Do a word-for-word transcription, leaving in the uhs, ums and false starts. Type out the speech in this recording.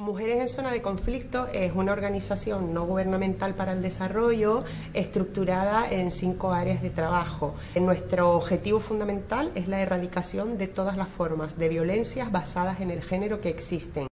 Mujeres en Zona de Conflicto es una organización no gubernamental para el desarrollo estructurada en cinco áreas de trabajo. Nuestro objetivo fundamental es la erradicación de todas las formas de violencias basadas en el género que existen.